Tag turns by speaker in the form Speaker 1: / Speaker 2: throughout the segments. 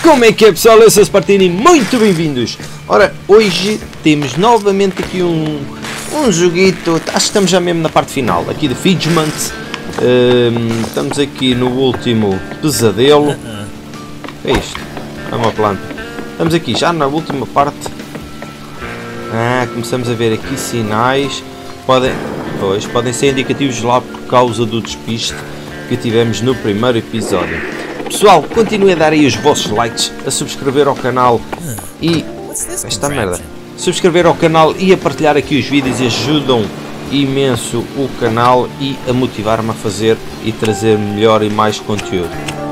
Speaker 1: Como é que é, pessoal? Eu sou o Spartini, muito bem-vindos! Ora, hoje temos novamente aqui um joguito, acho que estamos já mesmo na parte final, aqui de Figment. Estamos aqui no último pesadelo. O que é isto? É uma planta. Estamos aqui já na última parte. Começamos a ver aqui sinais. Podem ser indicativos lá por causa do despiste que tivemos no primeiro episódio. Pessoal, continuem a dar aí os vossos likes, a subscrever ao canal e... esta merda. Subscrever ao canal e a partilhar aqui os vídeos ajudam imenso o canal e a motivar-me a fazer e trazer melhor e mais conteúdo.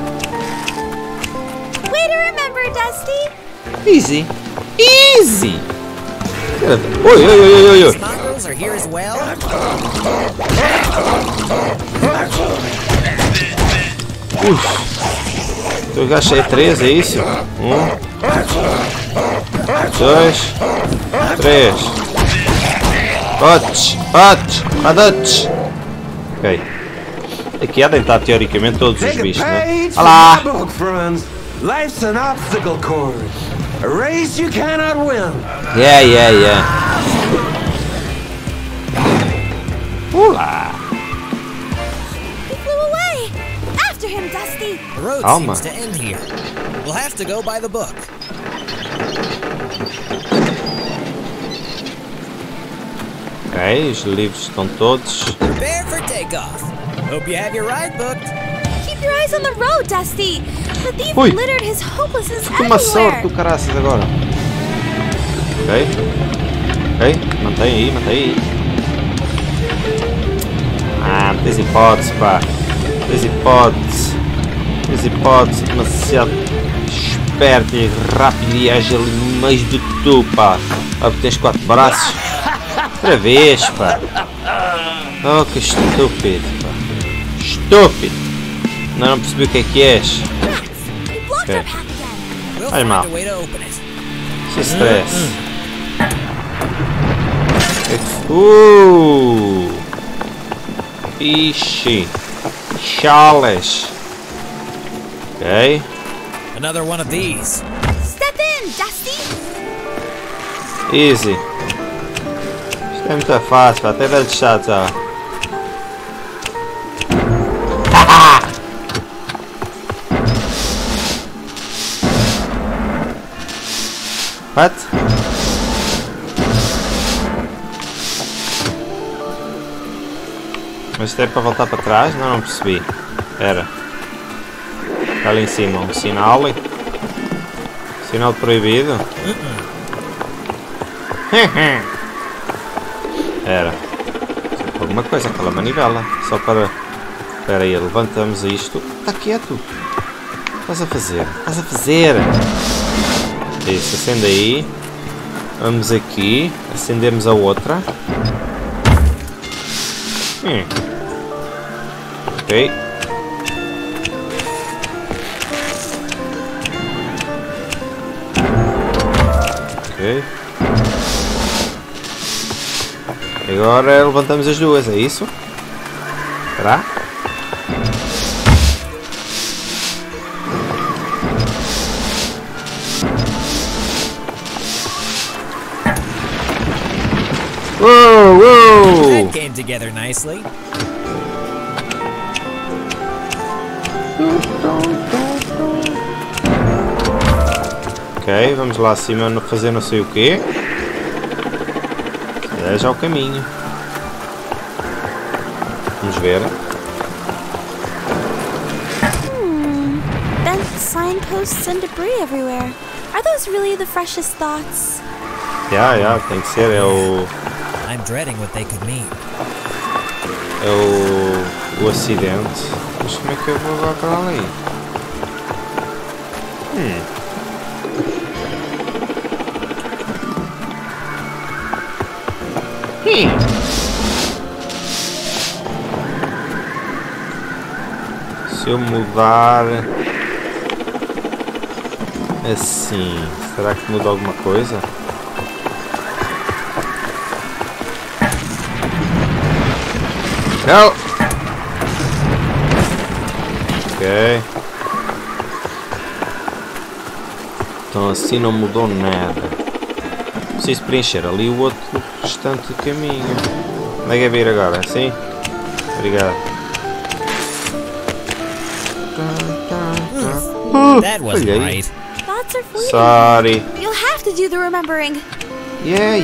Speaker 1: Easy. Easy. Oi, oi, oi, oi, oi. Eu gastei 3, é isso? 1, 2, 3. Potes. Ok. Aqui há de estar teoricamente todos os bichos, né? Olá!
Speaker 2: Life's an obstacle course. A race you cannot win.
Speaker 1: Yeah. Olá!
Speaker 3: He flew away. After him, Dusty.
Speaker 4: The road
Speaker 1: Calma.
Speaker 4: seems to end here. We'll have to go by the book.
Speaker 1: Ok, os livros estão todos.
Speaker 4: Prepare for takeoff. Hope you have your ride booked.
Speaker 3: Keep your eyes on the road, Dusty. The thief
Speaker 1: Ui.
Speaker 3: littered his hopelessness
Speaker 1: Uma sorte
Speaker 3: everywhere.
Speaker 1: do caraças agora. Ok, mantém aí. Tens hipótese, pá. Tens hipótese, demasiado esperto e rápido e ágil mais do que tu, pá. Porque tens 4 braços. Outra vez, pá. Oh, que estúpido, pá. Estúpido. Não percebi o que és.
Speaker 3: He blocked
Speaker 1: Okay.
Speaker 3: our path again.
Speaker 4: We'll
Speaker 1: Hey,
Speaker 4: find
Speaker 1: Ma.
Speaker 4: a way to open it.
Speaker 1: Sem stress. Ixi. Chales. Ok.
Speaker 4: Another one of these.
Speaker 3: Step in, Dusty.
Speaker 1: Easy. Isto é muito fácil, pá. Até velho chato já. What? Mas isto é para voltar para trás? Não percebi. Era. Está ali em cima um sinal. Sinal proibido. Era. Alguma coisa, aquela manivela. Só para... Espera aí, levantamos isto. Está quieto. Estás a fazer? Isso, acende aí. Vamos aqui. Acendemos a outra. Ok. Ok. Agora levantamos as duas, é isso? Será? Whoa!
Speaker 4: That came together nicely.
Speaker 1: Ok, vamos lá acima fazer não sei o quê. É já o caminho. Vamos ver.
Speaker 3: Bent signposts and debris everywhere. Are those really the freshest thoughts?
Speaker 1: Yeah, tem que ser. É
Speaker 4: I'm dreading what they could mean.
Speaker 1: o acidente. Mas como é que eu vou agora para ali? Se eu mudar assim, será que muda alguma coisa? Não! Ok. Então assim não mudou nada. Preciso preencher ali o outro restante caminho. Onde é que é vir agora? Assim? Obrigado.
Speaker 4: That wasn't
Speaker 1: Falhei.
Speaker 4: right.
Speaker 3: Thoughts are fleeting.
Speaker 1: Sorry.
Speaker 3: You'll have to do the remembering.
Speaker 1: Yeah.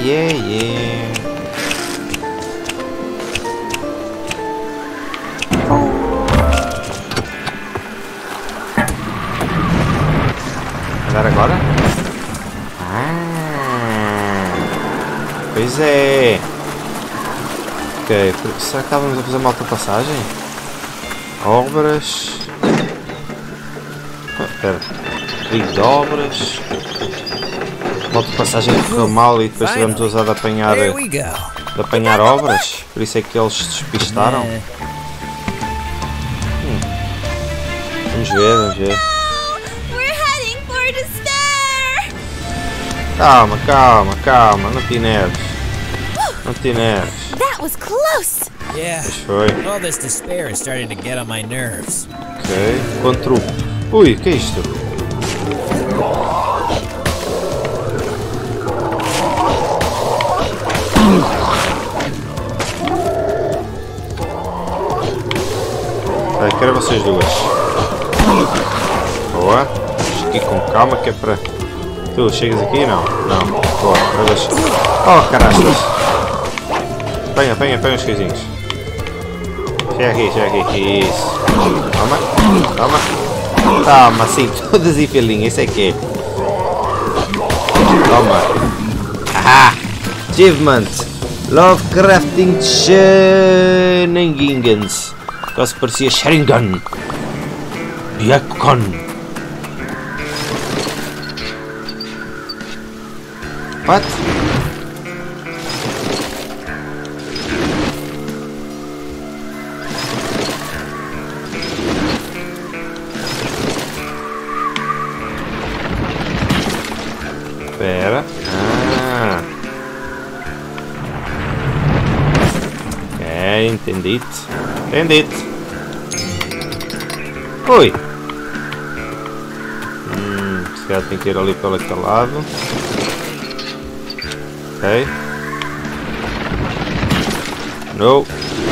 Speaker 1: Vai dar agora? Pois é. Ok, será que estávamos a fazer uma ultrapassagem? Obras. Espera. Ligo de obras. Uma ultrapassagem que correu mal e depois tivemos a usar de apanhar,
Speaker 4: There we go.
Speaker 1: obras. Por isso é que eles se despistaram. Vamos ver.
Speaker 3: We're heading for despair.
Speaker 1: Calma. Não te enerves.
Speaker 3: That was close.
Speaker 4: Yeah.
Speaker 1: Foi.
Speaker 4: All this despair is starting to get on my nerves.
Speaker 1: Ok. Contra o... Ui, que é isto? Quero vocês duas. Boa. Aqui com calma que é para... Tu chegas aqui? Não. Boa. Oh, caralho. Apanha os coisinhos. Chega aqui. Isso. Toma, sim. Todas em filinha. Isso é que é. Toma. Haha. Achievement. Lovecrafting Shenanigans. Quase parecia Sharingan. Byakugan. What? Espera. Ok, entendi. Oi! Se calhar tem que ir ali pelo aquele lado. Ok. No.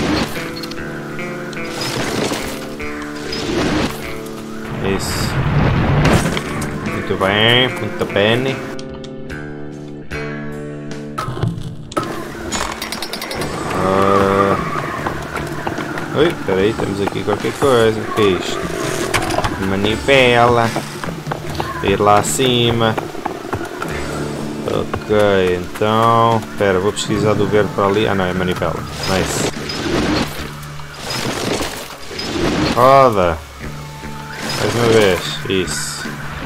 Speaker 1: Isso. Muito bem. Oi, espera aí, temos aqui qualquer coisa. O que é isto? Manivela. Ir lá acima. Ok, então... Espera, vou precisar do verde para ali. Ah não, é manivela. Nice. Roda. Mais uma vez. Isso.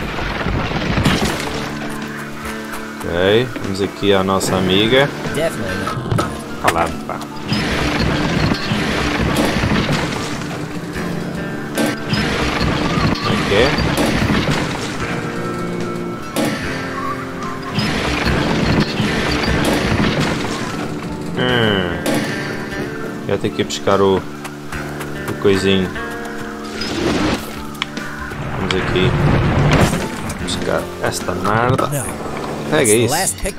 Speaker 1: Ok, vamos aqui à nossa amiga. Olha lá, pá. Ok. Já tenho que ir buscar o coisinho. Vamos aqui buscar esta merda. Pega isso.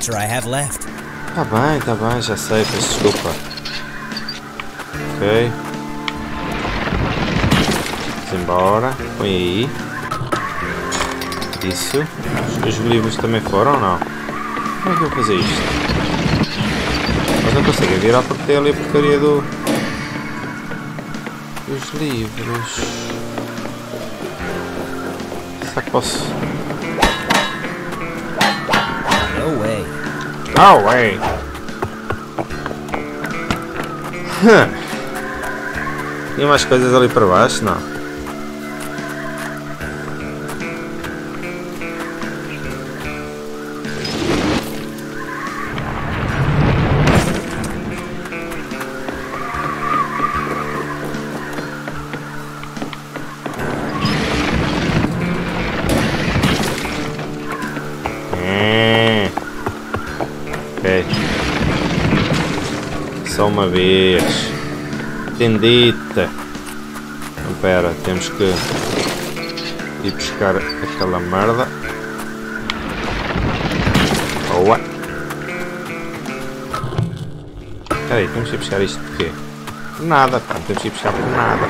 Speaker 1: Tá bem, já sei, peço desculpa. Ok. Vamos embora. Põe aí. Isso. Os livros também foram ou não? Como é que eu vou fazer isto? Mas não consigo virar porque tem ali a porcaria dos livros. Será que posso?
Speaker 4: No way.
Speaker 1: No way. Tinha mais coisas ali para baixo, não? Só uma vez. Tendita. Então, pera, temos que ir buscar aquela merda. Peraí, temos que ir buscar isto por quê? Por nada, pá, temos que ir buscar por nada.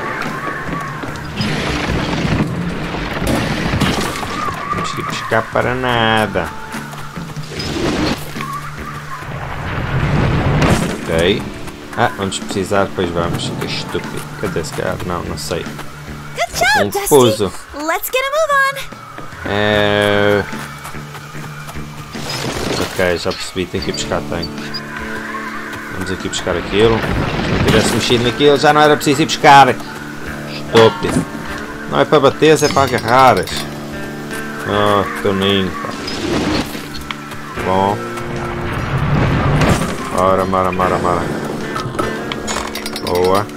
Speaker 1: Temos que ir buscar para nada. Ok. Ah, vamos precisar, pois vamos. Que estúpido. Cadê esse cara? Não, não sei.
Speaker 3: Good job,
Speaker 1: Confuso.
Speaker 3: Dusty. Let's get a move on.
Speaker 1: Ok, já percebi, tem que ir buscar tanque. Vamos aqui buscar aquilo. Se não tivesse mexido naquilo, já não era preciso ir buscar. Estúpido. Não é para bater, é para agarrar. Oh, teu ninho, pá. Bom. Bora, bora, bora, bora. Boa.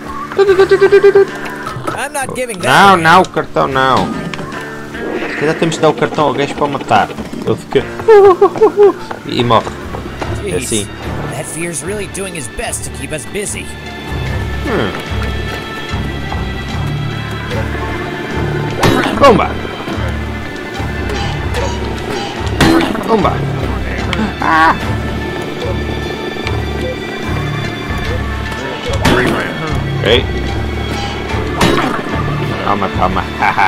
Speaker 4: I'm not giving that.
Speaker 1: Não, não, o cartão não. Se calhar temos de dar o cartão ao gajo para o matar. Ele fica. E morre. É
Speaker 4: Jeez,
Speaker 1: assim.
Speaker 4: that fear's really doing his best to keep us busy.
Speaker 1: Bomba! Bomba! Ah! Ok. Calma, calma.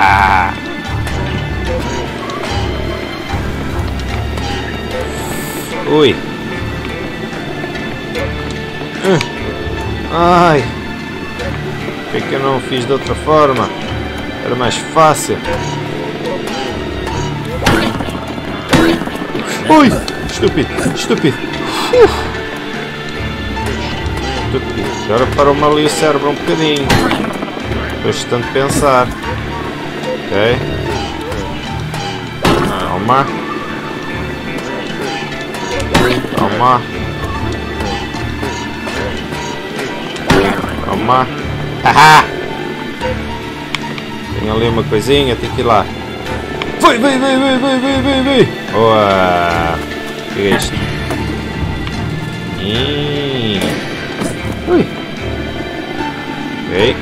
Speaker 1: Ui. Ai. Por que é que eu não fiz de outra forma? Era mais fácil. Ui! Estúpido! Estúpido! Estúpido. Agora parou-me ali o cérebro um bocadinho. Depois de tanto pensar. Ok. Calma. Calma. Calma. Haha! Tem ali uma coisinha, tem que ir lá. Vai, vai, vai, vai, vai, vai, vai, vai! Boa! O que é isto? Ui! Ok.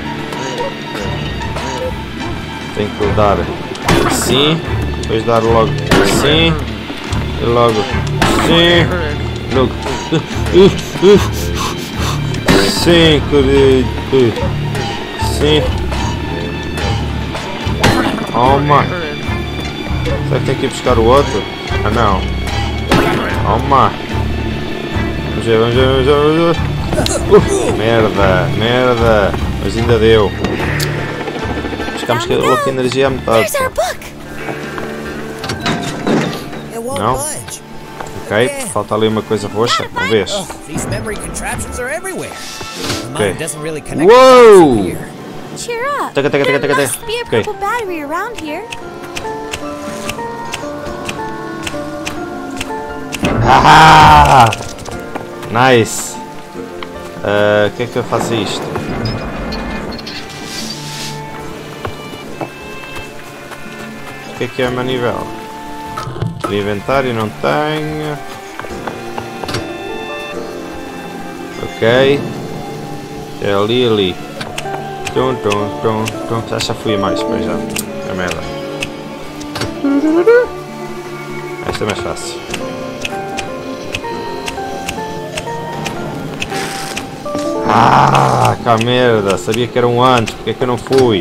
Speaker 1: Tem que dar assim, depois dar logo assim, e logo assim, logo sim, querido, sim. Toma. Será que tem que ir buscar o outro? Ah não. Toma. Vamos ver, vamos ver, vamos ver, vamos ver. Merda, merda. Mas ainda deu. Ficamos com a louca energia à metade.
Speaker 3: There's our book.
Speaker 4: It won't
Speaker 1: Não.
Speaker 4: budge.
Speaker 1: Ok, falta ali uma coisa roxa. Vamos ver.
Speaker 4: Oh, these memory contraptions are everywhere. The
Speaker 1: Okay.
Speaker 4: mind doesn't really connect
Speaker 1: Whoa!
Speaker 4: the dots here.
Speaker 3: Cheer up.
Speaker 1: Taka, taka, taka,
Speaker 3: There
Speaker 1: taka,
Speaker 3: must be a
Speaker 1: okay.
Speaker 3: purple battery around here.
Speaker 1: Ah! Nice! O que é que eu faço isto? O que é a manivela? O inventário não tenho. Ok. É ali, ali. Tum, tum, tum, tum. Já fui a mais, pois já. É merda. Esta é mais fácil. Ah, que merda. Sabia que era um antes. Porque é que eu não fui?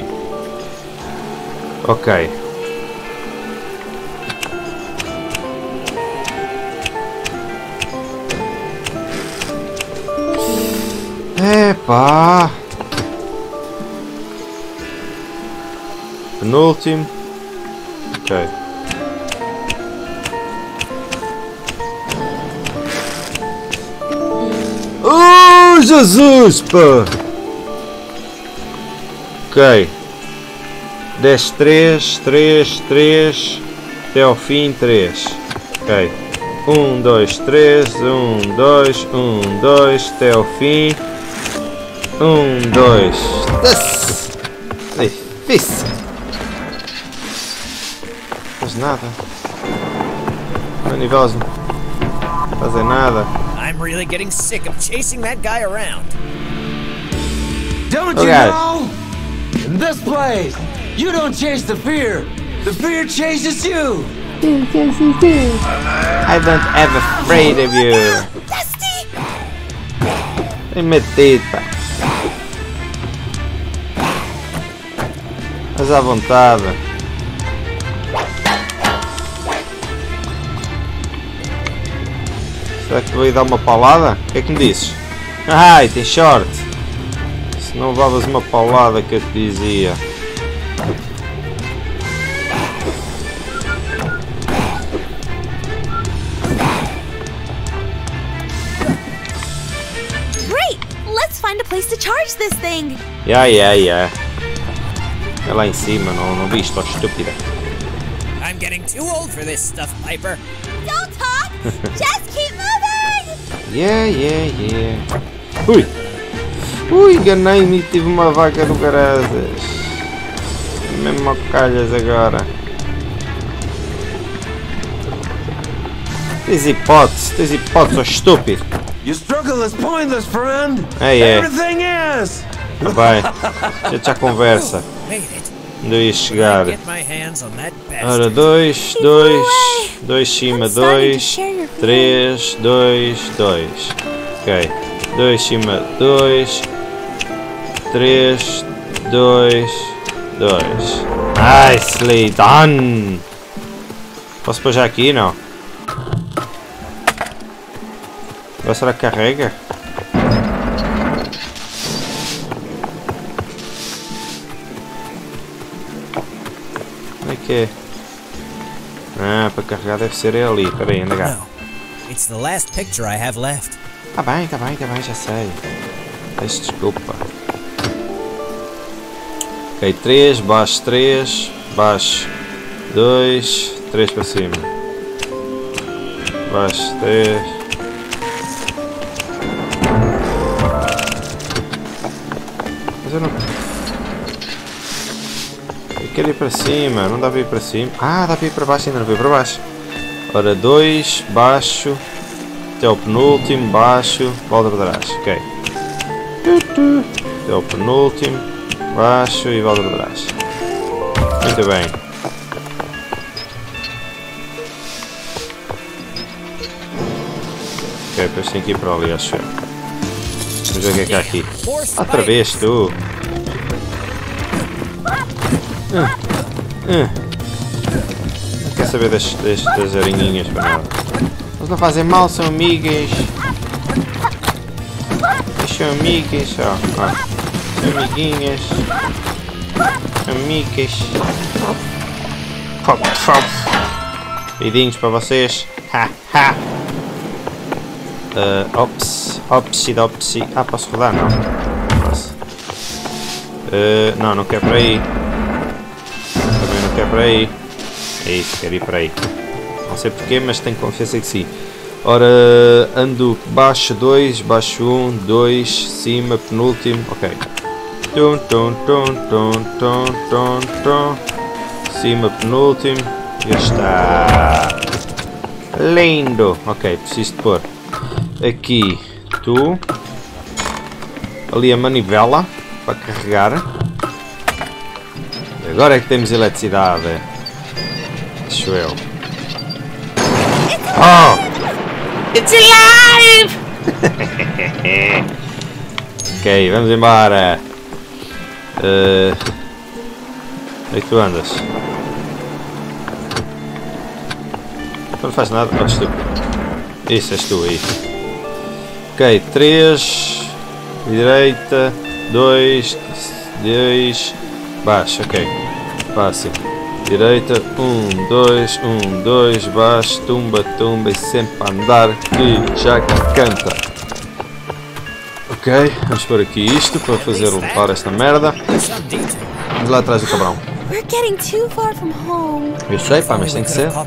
Speaker 1: Ok. Epá! Penúltimo. Ok. Oh, Jesus, pá! Ok. Desce 3, 3, 3. Até ao fim 3. Ok. 1, 2, 3. 1, 2, 1, 2. Até ao fim. 1, 2. Difícil. Faz nada. Manivelas não fazem nada.
Speaker 4: I'm really getting sick of chasing that guy around.
Speaker 2: Don't
Speaker 1: Oh,
Speaker 2: you
Speaker 1: God.
Speaker 2: know? In this place, you don't chase the fear. The fear chases you.
Speaker 1: I don't ever afraid of you.
Speaker 3: Dusty!
Speaker 1: Tem metido, pá. Mas à vontade. Será que veio dar uma paulada? O que é que me dizes? Ai, tem short. Se não levavas uma paulada que eu te dizia.
Speaker 3: Great! Let's find a place to charge this thing.
Speaker 1: Yeah. É lá em cima, não viste, ó estúpida.
Speaker 4: I'm getting too old for this stuff, Piper.
Speaker 3: Don't talk! Just keep moving!
Speaker 1: Yeah. Ui, enganei-me e tive uma vaca do caraças. Mesmo a calhas agora. Tens hipótese, ó estúpido.
Speaker 2: Your struggle is pointless, friend.
Speaker 1: É.
Speaker 2: Everything is.
Speaker 1: Vai, já conversa.
Speaker 4: Made it.
Speaker 1: Onde eu ia chegar?
Speaker 4: Get my hands on that
Speaker 1: Ora,
Speaker 4: bastard.
Speaker 1: 2 cima, 2, 3, 2. Ok. 2 cima, 2, 3, 2. Nicely done! Posso pôr já aqui? Não. Agora será que carrega? Onde é que é? Ah, para carregar deve ser ali. Espera aí, anda cá.
Speaker 4: No, it's the last picture I have left.
Speaker 1: Tá bem, já sei. Peço desculpa. Ok, 3, baixo 3, baixo 2, 3 para cima. Baixo 3. Mas eu não... Eu quero ir para cima, não dá para ir para cima. Ah, dá para ir para baixo, ainda não veio para baixo. Ora, 2, baixo, até o penúltimo, baixo, volta para trás, ok. Até o penúltimo, baixo e volta para trás. Muito bem. Ok, depois tenho que ir para ali, acho eu. Vamos ver o que é que há aqui. Outra vez, tu. Não quer saber das aranhinhas para nada. Eles não fazem mal, são amigas. Eles são amigas, ó. São amiguinhas. Amigas. Beidinhos para vocês. Opsi. Ah, posso rodar? Não. Posso. Não quero para aí. Também não quero para aí. É isso, quero ir para aí. Não sei porquê, mas tenho confiança que sim. Ora, ando baixo 2, baixo 1, 2, cima, penúltimo. Ok. Cima, penúltimo. Já está. Lindo. Ok, preciso de pôr aqui tu. Ali a manivela para carregar. Agora é que temos eletricidade. Acho eu. Oh! It's alive! Ok, vamos embora. Onde é que tu andas? Não faz nada. Oh, estúpido. Isso, és tu aí. Ok, 3. Direita. 2. Baixo, ok. Fácil. Direita, 1, 2, baixo, tumba e sempre a andar que já canta. Ok, vamos pôr aqui isto para fazer levar esta merda. Vamos lá atrás do cabrão.
Speaker 3: We're getting too far from home.
Speaker 1: Eu sei, pá, mas tem que ser.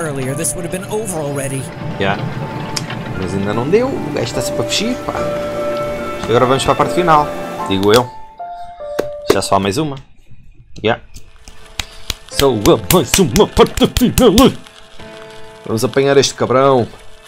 Speaker 1: Yeah. Mas ainda não deu, o gajo está-se para fugir, pá. Agora vamos para a parte final, digo eu. Já só há mais uma. Yeah. Só mais uma parte final. Vamos apanhar este cabrão.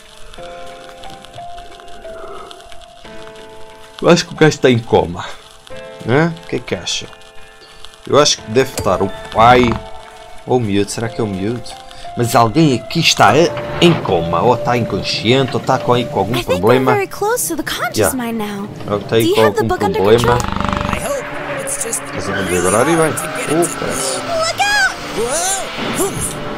Speaker 1: Eu acho que o gajo está em coma. Né? O que é que acha? Eu acho que deve estar o pai ou o miúdo. Será que é o miúdo? Mas alguém aqui está em coma, ou está inconsciente, ou está com algum
Speaker 3: I think we're
Speaker 1: problema.
Speaker 3: very close to the conscious mind now.
Speaker 1: Ou
Speaker 3: Do
Speaker 1: está
Speaker 3: you
Speaker 1: com
Speaker 3: have the
Speaker 1: algum
Speaker 3: book under
Speaker 1: problema.
Speaker 3: control?
Speaker 4: I hope it's just
Speaker 1: Mas vamos
Speaker 4: really
Speaker 1: agora e bem.
Speaker 4: hard to get into
Speaker 1: Parece.
Speaker 3: Look out!
Speaker 4: Whoa!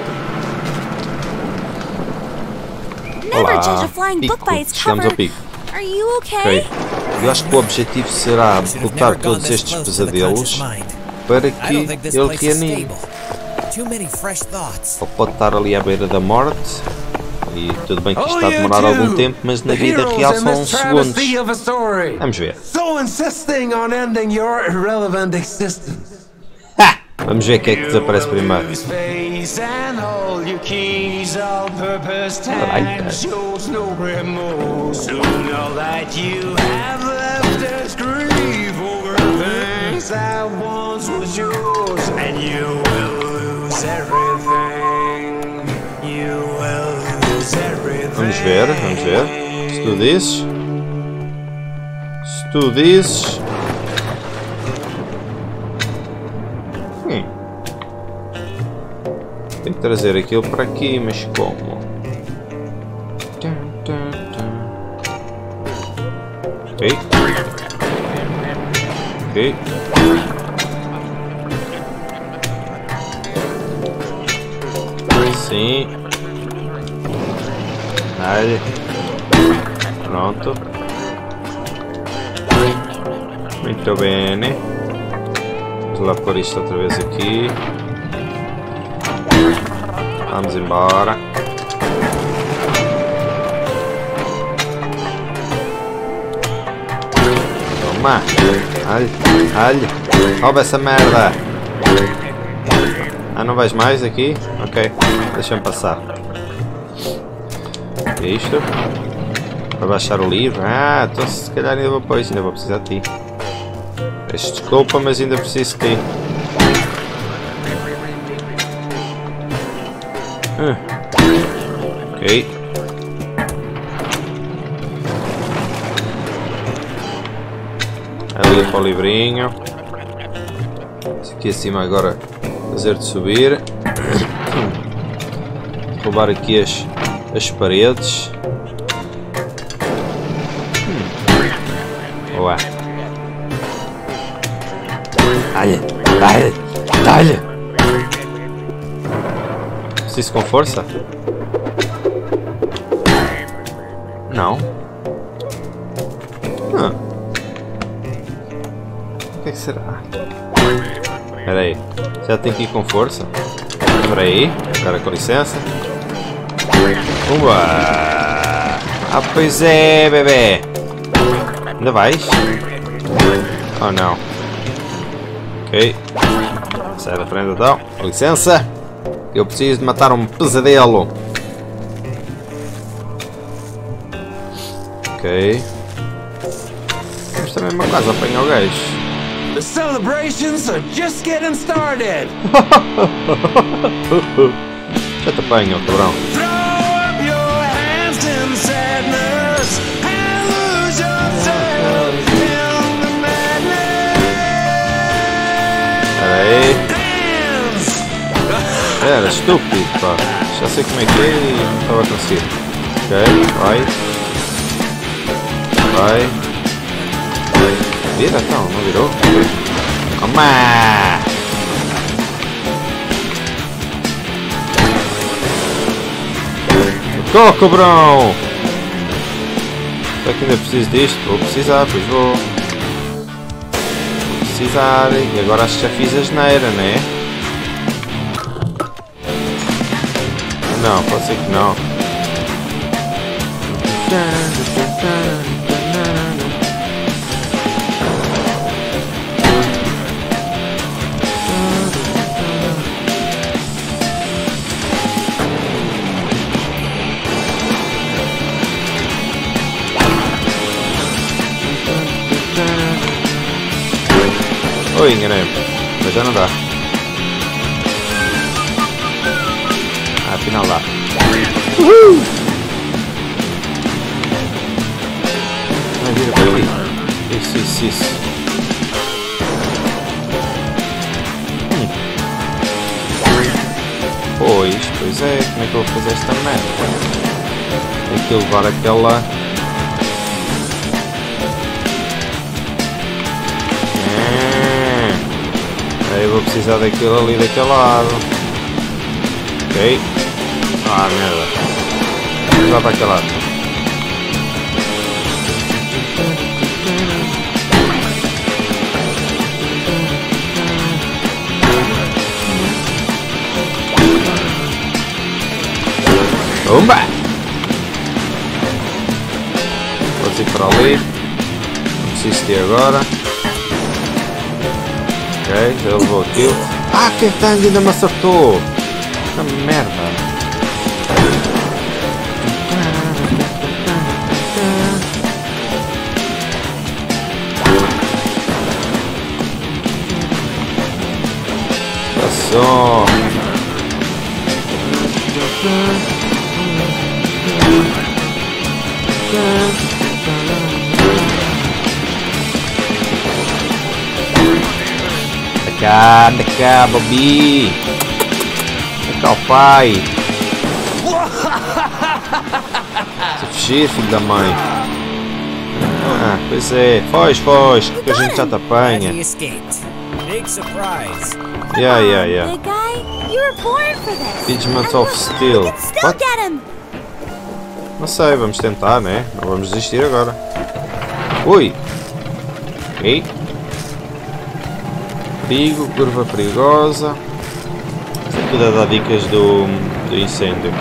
Speaker 3: Never
Speaker 1: Olá,
Speaker 3: judge a flying book
Speaker 1: pico.
Speaker 3: by its
Speaker 1: Chegamos ao
Speaker 3: cover.
Speaker 1: pico.
Speaker 3: Are you
Speaker 1: Ok.
Speaker 3: okay?
Speaker 1: Eu acho que o objetivo será
Speaker 4: Should have
Speaker 1: derrotar
Speaker 4: never gone
Speaker 1: todos
Speaker 4: this
Speaker 1: estes
Speaker 4: close to the conscious
Speaker 1: pesadelos
Speaker 4: mind.
Speaker 1: para
Speaker 4: I
Speaker 1: que
Speaker 4: don't think this
Speaker 1: ele
Speaker 4: place is
Speaker 1: reanime.
Speaker 4: stable. Too many fresh thoughts.
Speaker 1: Ele pode estar ali à beira da morte. E tudo bem que isto
Speaker 2: Oh,
Speaker 1: está a
Speaker 2: you
Speaker 1: demorar algum
Speaker 2: two,
Speaker 1: tempo, mas na
Speaker 2: the
Speaker 1: vida
Speaker 2: heroes
Speaker 1: real
Speaker 2: in
Speaker 1: são
Speaker 2: this
Speaker 1: segundos.
Speaker 2: travesty of a story.
Speaker 1: Vamos ver.
Speaker 2: So insisting on ending your irrelevant existence.
Speaker 1: Vamos ver o que é que desaparece primeiro.
Speaker 2: Use face and all your keys, all purpose
Speaker 1: like
Speaker 2: time
Speaker 1: that.
Speaker 2: shows no remorse. So now that you have left us, grieve over things that once was yours, and you will lose everything. You will lose everything.
Speaker 1: Vamos ver, vamos ver. Se tu dizes. Se tu dizes. Tenho que trazer aquilo para aqui, mas como? Ok. Ok. Sim. Aí. Pronto. Muito bem. Vamos lá pôr isto outra vez aqui. Vamos embora. Toma. Olha. Rouba essa merda. Ah, não vais mais aqui? Ok. Deixa-me passar. O que é isto? Para baixar o livro? Ah, então se calhar ainda vou pôr isso. Ainda vou precisar de ti. Peço desculpa, mas ainda preciso de ti. Ok. Ali para o livrinho. Isso aqui acima agora fazer-te subir. Roubar aqui as paredes. Boa. Dá-lhe, dá-lhe, dá-lhe. Preciso com força? Não. O que é que será? Espera aí. Já tem que ir com força? Espera aí. Agora com licença. Uau! Ah, pois é, bebê. Ainda vais? Oh, não. Ok. Sai da frente então. Com licença. Eu preciso de matar um pesadelo. Ok. Mas também uma coisa, apanha o gajo.
Speaker 2: The celebrations are just getting started.
Speaker 1: Já te apanho, cabrão.
Speaker 2: Throw up your hands in sadness and lose yourself in the madness.
Speaker 1: Espera aí.
Speaker 2: Dance.
Speaker 1: Era estúpido, pá. Já sei como é que é e não estava a conseguir. Ok, vai. Vai. Vira então, não virou? Toma! Tô, cobrão! Será que ainda preciso disto? Vou precisar, pois vou. Vou precisar. E agora acho que já fiz a geneira, né? Não, pode ser que não. Oi, enganei-me. Mas já não dá. Ah, afinal dá. Uhul! Vai, vira para aqui. Isso. Pois Pois é, como é que eu vou fazer esta merda? Tem que levar aquela... Aí eu vou precisar daquilo ali daquele lado. Ok. Ah, merda. Vamos lá para aquele lado. Pumba! Vou ir para ali. Não preciso de agora. Ok, já levou aquilo. Ah, que tangue ainda me acertou! Que merda! Passou! Da cá, Bobby! Da cá o pai! Se fugir, filho da mãe! Ah, pois é, foge, que a gente já te apanha!
Speaker 4: He escaped. Big surprise.
Speaker 1: Yeah.
Speaker 3: Big guy, you were born for this.
Speaker 1: Figment
Speaker 3: And
Speaker 1: of
Speaker 3: look,
Speaker 1: Steel.
Speaker 3: we can still
Speaker 1: What?
Speaker 3: get him.
Speaker 1: Não sei, vamos tentar, né? Não vamos desistir agora. Ui! Ok. Perigo, curva perigosa. Tudo a dar dicas do incêndio.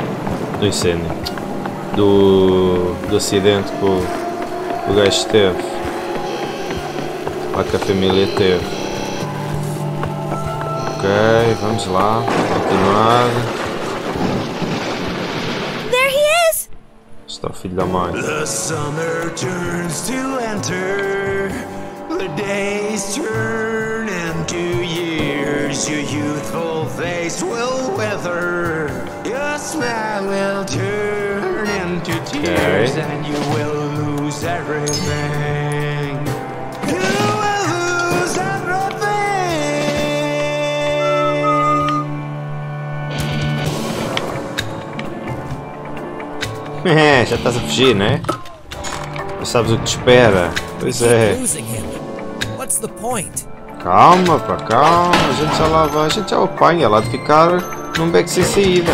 Speaker 1: Do acidente que o gajo teve. Lá que a família teve. Ok, vamos lá. Continuar.
Speaker 3: There he is.
Speaker 1: Está o filho da mãe.
Speaker 2: The summer turns to enter, the days turn into years, your youthful face will wither, your smile will turn into tears, and you will lose everything. You will lose everything.
Speaker 1: Já estás a fugir, né? Já sabes o que te espera. Pois é.
Speaker 4: Losing him. What's the point?
Speaker 1: Calma, pá, calma. A gente já lá vai. A gente já o apanha lá de ficar num beco sem saída.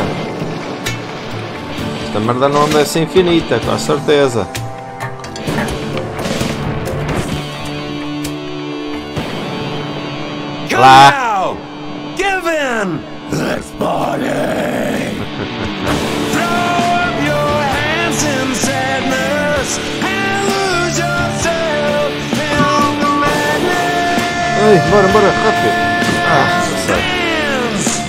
Speaker 1: Esta merda não deve ser infinita, com a certeza.
Speaker 2: Come
Speaker 1: Lá.
Speaker 2: now! Give in! Let's party! Throw up your hands in sadness and lose yourself in the madness!
Speaker 1: Ai, bora, rápido. Ah, não sei.
Speaker 2: Dance!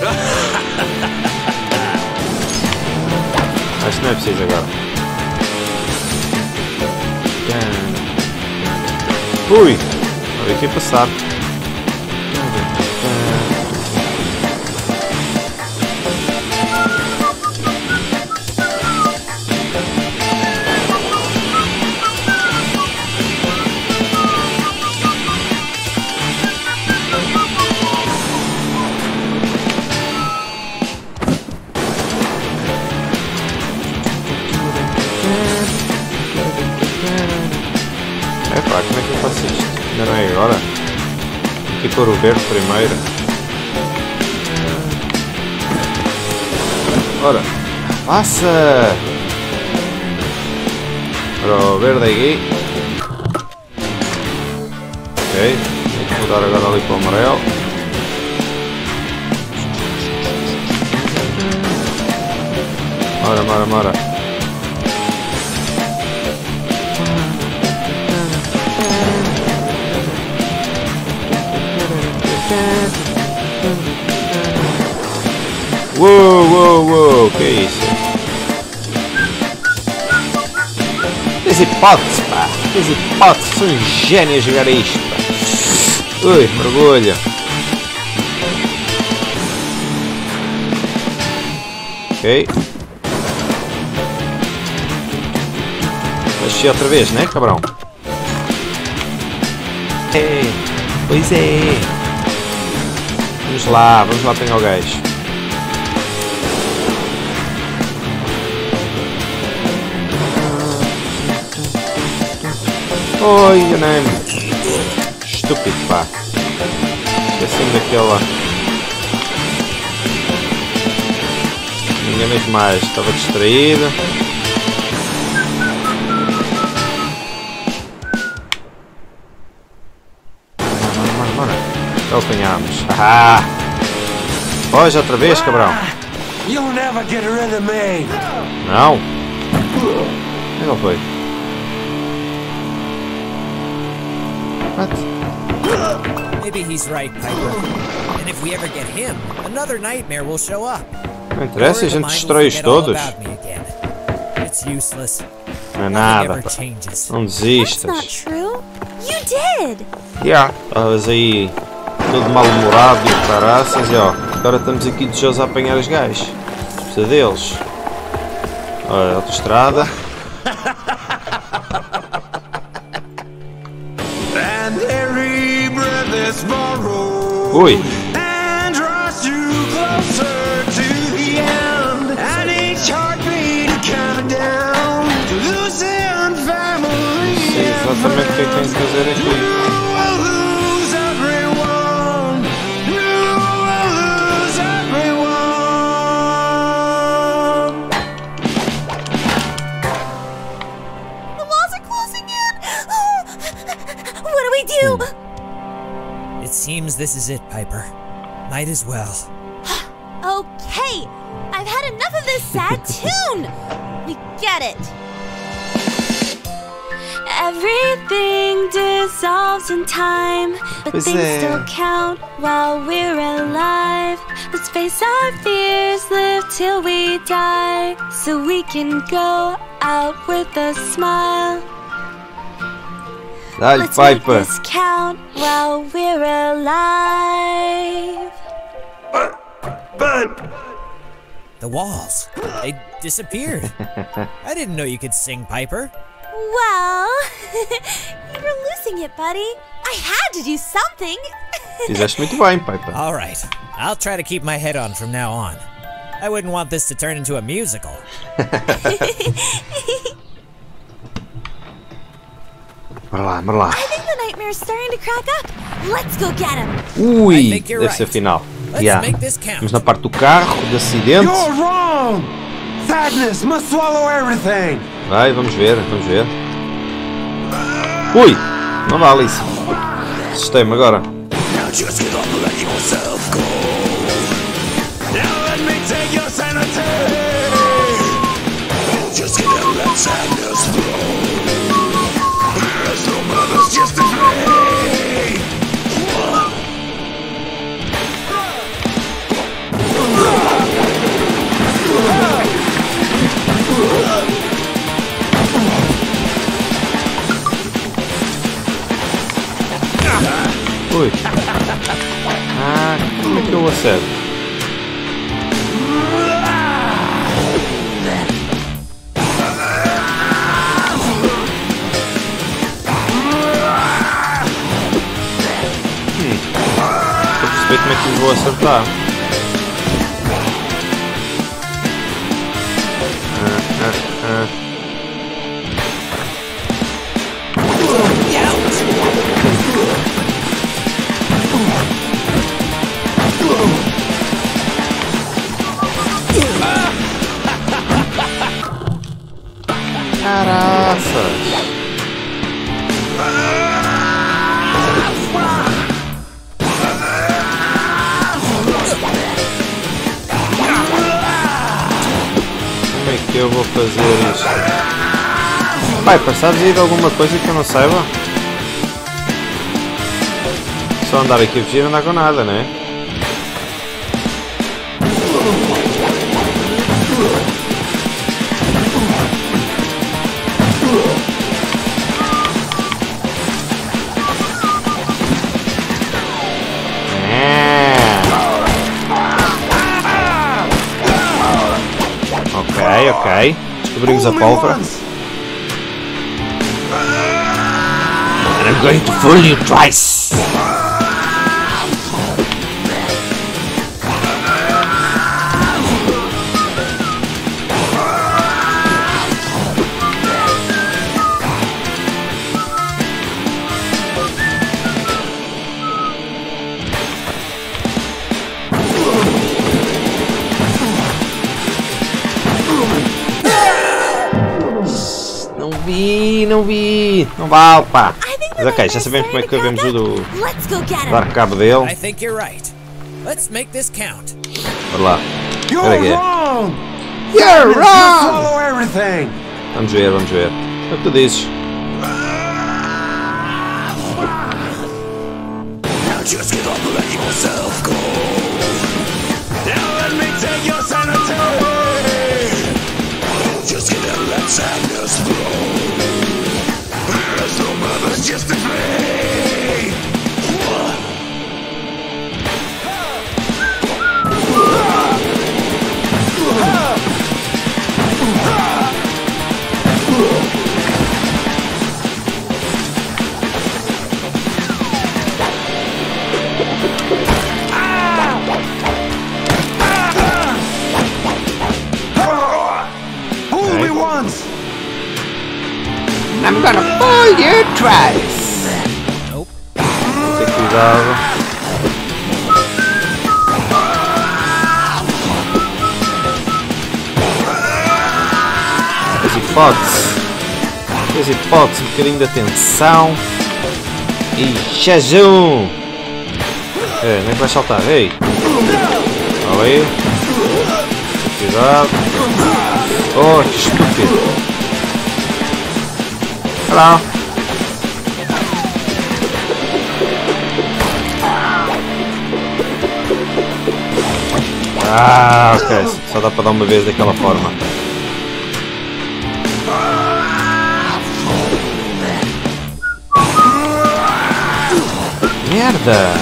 Speaker 1: Acho que não é preciso agora. Ui! Olha aqui passar. Epá, como é que eu faço isto? Ainda não é agora? Tem que pôr o verde primeiro. Ora, passa! Ora, o verde aqui. Ok, tem que mudar agora ali para o amarelo. Bora. Uou, que é isso? Tens hipótese, pá! Tens hipótese, sou um gênio a jogar isto, pá! Ui, mergulha! Ok. Deixa outra vez, né, cabrão? É, pois é! Vamos lá apanhar o gajo. Oi, enganei-me. Estúpido, pá. Esqueci-me daquela. Me enganei demais, estava distraído. Bora. Já o apanhámos. Ah! Foge outra vez, cabrão.
Speaker 2: You'll never get rid of me.
Speaker 1: Não. Onde ele foi? What?
Speaker 4: Maybe he's right, Piper. And if we ever get him, another nightmare will show up.
Speaker 1: Não interessa, a
Speaker 4: Or the
Speaker 1: gente
Speaker 4: mind will
Speaker 1: destrói-os
Speaker 4: forget all
Speaker 1: todos.
Speaker 4: about me again. It's useless.
Speaker 1: Não é
Speaker 4: Nothing
Speaker 1: nada,
Speaker 4: ever
Speaker 1: pá.
Speaker 4: changes.
Speaker 1: Não
Speaker 3: That's
Speaker 1: desistas.
Speaker 3: not true. You did.
Speaker 1: Estavas aí todo mal-humorado e o caraças e ó, agora estamos aqui desejosos a apanhar os gajos. Precisa deles. Olha, autoestrada.
Speaker 2: And every breath is borrowed.
Speaker 1: Ui,
Speaker 2: And draws you closer to the end. And each heartbeat counting down to losing family.
Speaker 1: sei exatamente o que é que tem que fazer aqui.
Speaker 2: You will lose everyone. You will lose everyone.
Speaker 3: The walls are closing in. What do we do?
Speaker 4: It seems this is it, Piper. Might as well.
Speaker 3: Okay, I've had enough of this sad tune. We get it. Everything dissolves in time, but
Speaker 1: Pois
Speaker 3: things
Speaker 1: é.
Speaker 3: still count while we're alive. Let's face our fears, live till we die, so we can go out with a smile.
Speaker 1: Dá-lhe,
Speaker 3: Let's make
Speaker 1: Piper.
Speaker 3: this count while we're alive.
Speaker 4: The walls. They disappeared. I didn't know you could sing, Piper.
Speaker 3: Well, you were losing it, buddy. I had to do something.
Speaker 1: Fizeste muito bem, Piper.
Speaker 4: All right. I'll try to keep my head on from now on. I wouldn't want this to turn into a musical.
Speaker 1: Bora lá, bora lá.
Speaker 3: I think the nightmare's starting to crack up. Let's go get him.
Speaker 1: Ui,
Speaker 4: I think you're
Speaker 1: deve ser
Speaker 4: right.
Speaker 1: final.
Speaker 4: Let's
Speaker 1: Yeah.
Speaker 4: make this count.
Speaker 1: Estamos na parte do carro, do acidente.
Speaker 2: You're wrong. Sadness must swallow everything.
Speaker 1: Vai, vamos ver, vamos ver. Ui, não vale isso. Assustei-me agora.
Speaker 2: Now just get up and let yourself go. Now let me take your sanity. Just get up and let sadness flow. There's no mother's just a play.
Speaker 1: Ui. Ah, como é que eu acerto? Estou a perceber como é que eu vou acertar. Caraças! Como é que eu vou fazer isto? Piper, sabes aí de alguma coisa que eu não saiba? Só andar aqui a fugir não andar com nada, né? Ok. Descobrimos a pólvora. And I'm going to fool you twice. vi, não vi. Não vale, pá. Mas ok, já sabemos como é que devemos
Speaker 3: Let's go get him.
Speaker 1: dar cabo dele.
Speaker 4: I think you're right. Let's make this count.
Speaker 1: Bora lá.
Speaker 2: You're
Speaker 1: Olha aqui.
Speaker 2: wrong!
Speaker 1: You're
Speaker 2: You
Speaker 1: wrong!
Speaker 2: swallow everything!
Speaker 1: Vamos ver, vamos ver. O que tu dizes?
Speaker 2: Now just get up and let yourself go. Now let me take your sanity. Just get up and let sadness flow. There's no purpose just to flee. Fool me once!
Speaker 1: I'm gonna fool you twice.
Speaker 4: Nope.
Speaker 1: Tem cuidado. As hipóteses, um bocadinho de atenção. E jejum! É, nem é que vai saltar, ei! Ali! Cuidado! Oh, que estúpido! Olha lá! Ah, ok, só dá para dar uma vez daquela forma. Merda!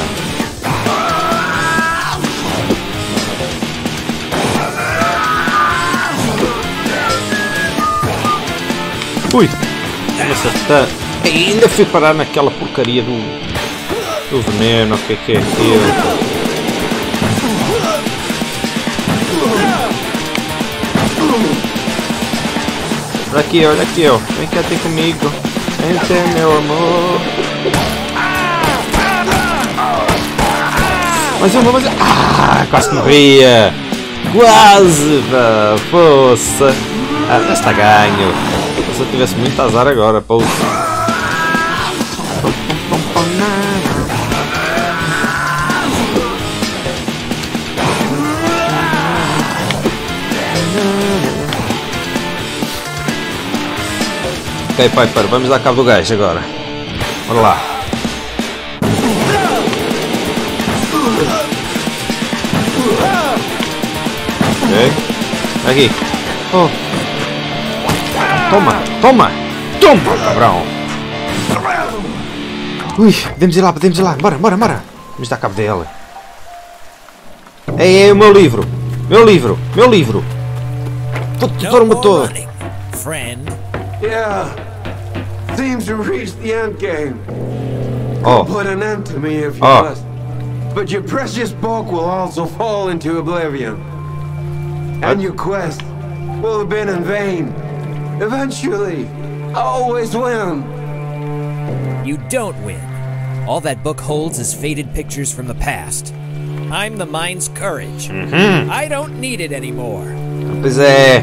Speaker 1: Ui! Me acertar. Ainda fui parar naquela porcaria do veneno, o que é aquilo? Olha aqui, ó. Vem cá ter comigo. Vem ter, meu amor. Mais uma. Ah, quase morria. Quase, pá. Força. Ah, já está ganho. Se eu tivesse muito azar agora, pô. Ok, Piper, vamos dar cabo do gajo agora. Bora lá. Ok. Aqui. Oh. Toma, toma! Toma, cabrão! Ui, podemos ir lá. Bora. Vamos dar cabo dele. Ei, o meu livro! Meu livro! Torna-me todo!
Speaker 4: running, friend.
Speaker 2: Yeah. Seems to reach the end game.
Speaker 1: Oh,
Speaker 2: Put an end to me if you
Speaker 1: Oh.
Speaker 2: must. But your precious book will also fall into oblivion. And your quest will have been in vain. Eventually, I always win.
Speaker 4: You don't win. All that book holds is faded pictures from the past. I'm the mind's courage. I don't need it anymore.
Speaker 1: pois é.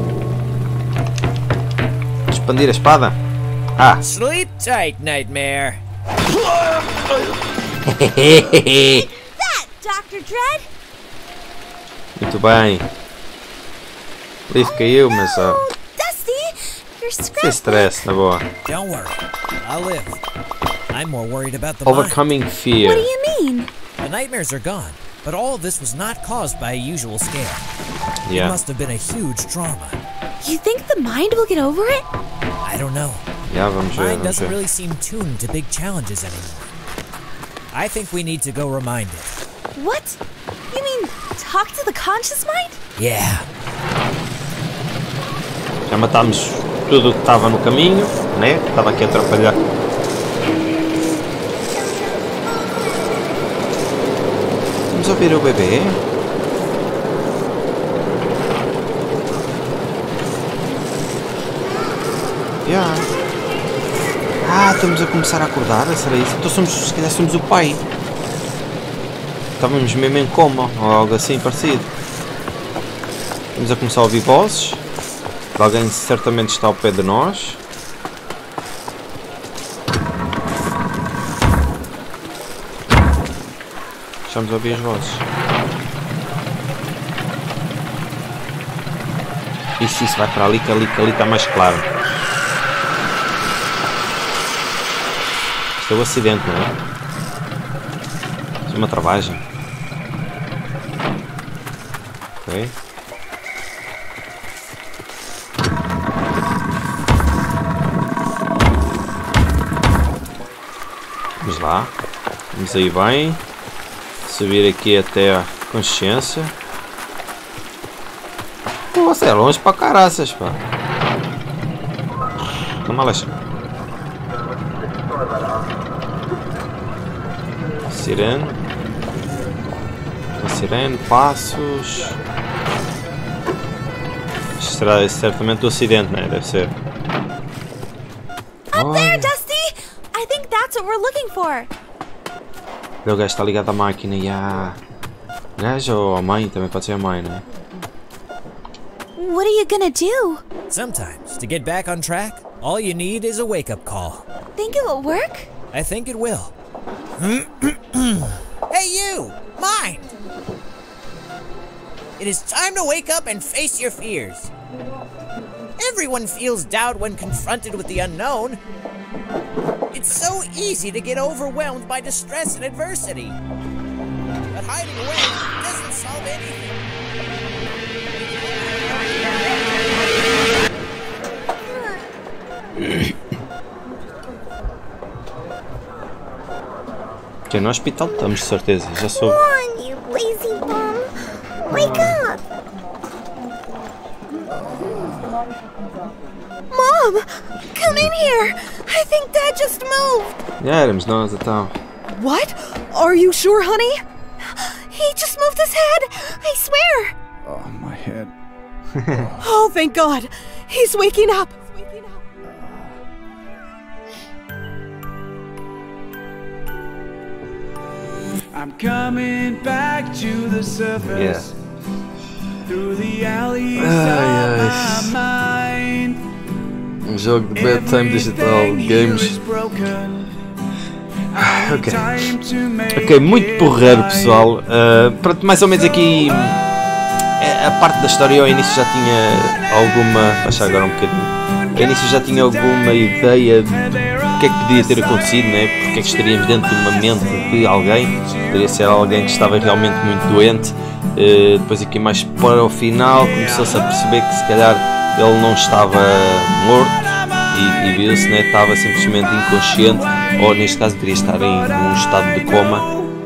Speaker 1: Expandir a espada? Ah.
Speaker 4: Sleep tight, Nightmare.
Speaker 3: That, Dr. Dread.
Speaker 1: Muito bem. O livro caiu, mas ó.
Speaker 3: Oh, Dusty, you're
Speaker 1: Sem
Speaker 3: scrambling.
Speaker 1: stress, na boa.
Speaker 4: Don't worry. I'll live. I'm more worried about the mind.
Speaker 1: Overcoming fear.
Speaker 3: What do you mean?
Speaker 4: The nightmares are gone, but all of this was not caused by a usual scare. It
Speaker 1: Yeah.
Speaker 4: must have been a huge trauma.
Speaker 3: You think the mind will get over it?
Speaker 4: I don't know.
Speaker 1: Já, vamos ver,
Speaker 4: Mine
Speaker 1: vamos
Speaker 4: doesn't
Speaker 1: ver.
Speaker 4: really seem tuned to big challenges anymore. I think we need to go remind it.
Speaker 3: What? You mean talk to the conscious mind?
Speaker 4: Yeah.
Speaker 1: Já matámos tudo o que estava no caminho, né? Estava aqui a atrapalhar. Vamos ouvir o bebê? Yeah. Ah, estamos a começar a acordar, será isso? Então se calhar somos o pai. Estávamos mesmo em coma, ou algo assim parecido. Estamos a começar a ouvir vozes. Alguém certamente está ao pé de nós. estamos a ouvir as vozes. Isso vai para ali, que ali está mais claro. Isto é o acidente, não é? Isto é uma travagem. Ok. Vamos lá. Vamos aí bem. Subir aqui até a consciência. Pô, você é longe para caraças, pá. Toma lá. Sirene. Uma sirene, passos. Isto será certamente o acidente, né? Deve ser.
Speaker 3: Up there, Dusty! I think that's what we're looking for.
Speaker 1: O gajo está ligado à máquina e a... gajo ou a mãe? Também pode ser a mãe, né?
Speaker 3: What are you gonna do?
Speaker 4: Sometimes, to get back on track, all you need is a wake-up call.
Speaker 3: Think it will work?
Speaker 4: I think it will. Hey you! Mind! It is time to wake up and face your fears. Everyone feels doubt when confronted with the unknown. It's so easy to get overwhelmed by distress and adversity. But hiding away doesn't solve anything.
Speaker 1: Que no hospital estamos, de certeza. Já soube.
Speaker 3: Come on, you lazy bum. Wake up! Mom! Come in here! I think Dad just moved!
Speaker 1: Já éramos nós, então.
Speaker 5: What? Are you sure, honey?
Speaker 3: He just moved his head! I swear!
Speaker 6: Oh, my head.
Speaker 5: Oh, thank God. He's waking up.
Speaker 6: I'm coming back to the surface. Through the alleys of my mind.
Speaker 1: Jogo de bedtime digital games. Ok, muito porreiro, pessoal. Pronto, mais ou menos aqui a parte da história ao início já tinha alguma. Vou achar agora um bocadinho. Ao início já tinha alguma ideia de o que é que podia ter acontecido, né? Porque é que estaríamos dentro de uma mente de alguém. Poderia ser alguém que estava realmente muito doente. Depois aqui mais para o final começou-se a perceber que se calhar ele não estava morto e viu-se, né? Estava simplesmente inconsciente, ou neste caso teria estar num estado de coma.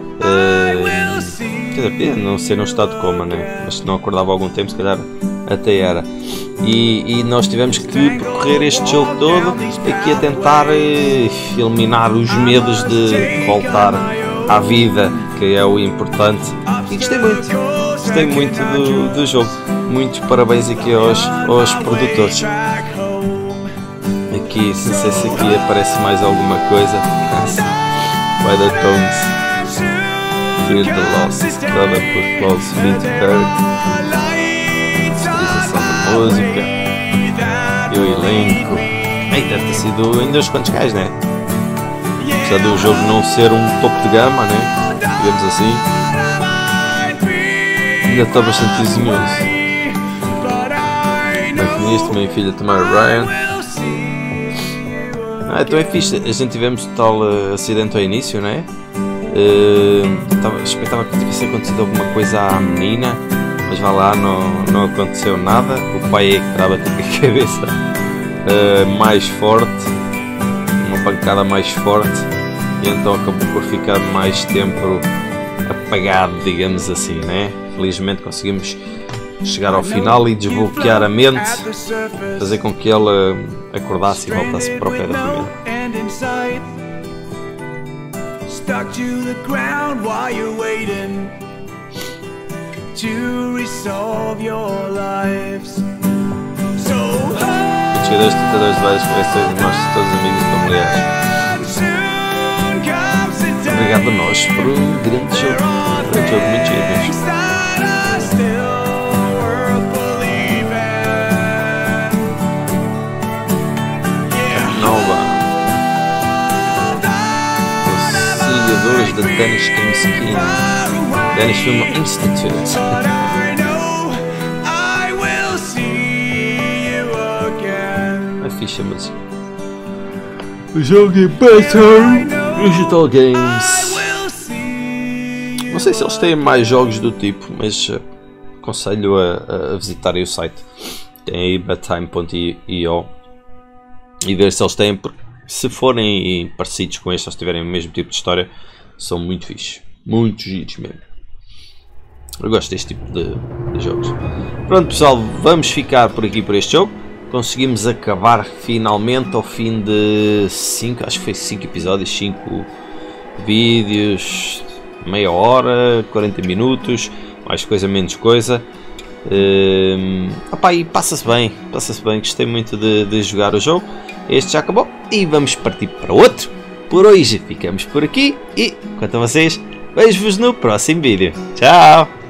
Speaker 1: Quer dizer, não ser num estado de coma, né? Mas se não acordava há algum tempo, se calhar até era. E nós tivemos que percorrer este jogo todo aqui a tentar eliminar os medos de voltar à vida, que é o importante. E gostei muito do jogo. Muitos parabéns aqui aos produtores. Aqui, não sei se aqui aparece mais alguma coisa. By the tones, feel the loss, rather put close feet hurt. Música e o elenco. Ei, deve ter sido ainda uns quantos gajos, né? Apesar do jogo não ser um topo de gama, né? Digamos assim, ainda está bastante desenhoso. Bem, isto, minha filha Tamara Ryan. Então é fixe. A gente tivemos tal acidente ao início, né? Expectava que tivesse acontecido alguma coisa à menina. Mas vá lá, não aconteceu nada. O pai é que estava com a cabeça mais forte, uma pancada mais forte, e então acabou por ficar mais tempo apagado, digamos assim, né? Felizmente conseguimos chegar ao final e desbloquear a mente, fazer com que ele acordasse e voltasse para o pé da família.
Speaker 2: To resolve your lives.
Speaker 1: Seguidores, tentadores de várias festas, irmãos, todos os amigos e familiares. Obrigado a nós por um grande jogo. Um grande jogo muito giro. Nova. Auxiliador criadores da Danish Game Skin, Danish Film Institute. É fixe a música. Jogue Better Digital Games. Não sei se eles têm mais jogos do tipo, mas aconselho a visitarem o site. Tem aí bedtime.io e ver se eles têm, porque se forem parecidos com estes, se tiverem o mesmo tipo de história, são muito fixes, muito giros mesmo. Eu gosto deste tipo de jogos. Pronto pessoal, vamos ficar por aqui por este jogo. Conseguimos acabar finalmente ao fim de 5, acho que foi 5 episódios, 5 vídeos, meia hora, 40 minutos, mais coisa menos coisa. E passa-se bem, gostei muito de jogar o jogo. Este já acabou e vamos partir para outro. Por hoje ficamos por aqui e quanto a vocês, vejo-vos no próximo vídeo. Tchau!